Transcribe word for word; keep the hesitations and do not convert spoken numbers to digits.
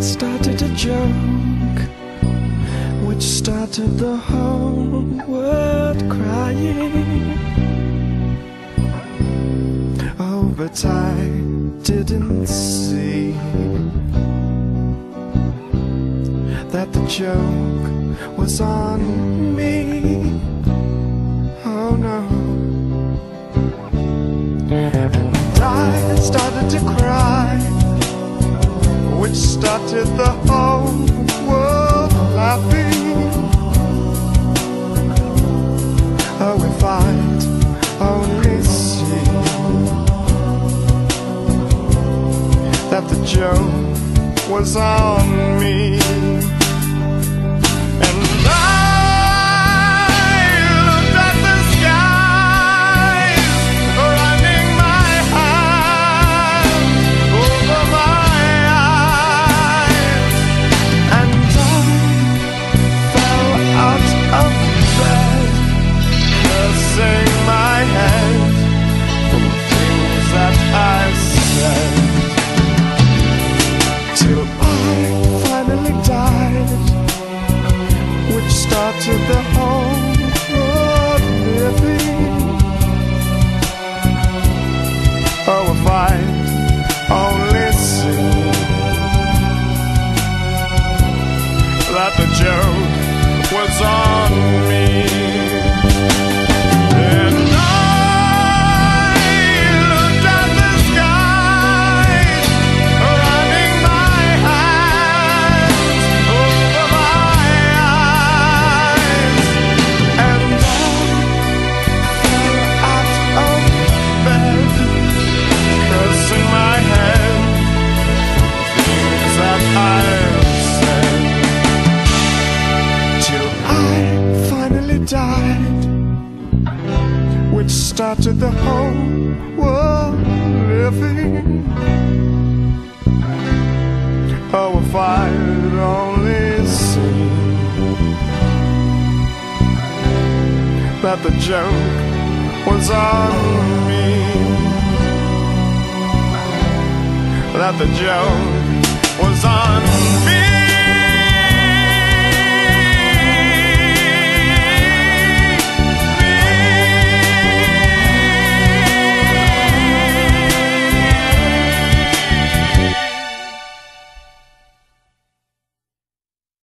started a joke which started the whole world crying. Oh, but I didn't see that the joke was on me. Oh no. And I started to cry, which started the whole world laughing. Oh, if I'd only seen that the joke was on me. And I looked at the skies, running my hand over my eyes, and I fell out of bed, cursing my head for the things that I said, till I finally died, which started the whole world living. Oh, if I'd only seen that the joke was on me. And I looked at the skies, running my hands over my eyes, and I fell out of bed, cursing my head for things that I've said, till I finally died, which started the whole world living. Oh, if I'd only seen that the joke was on me, that the joke was on me.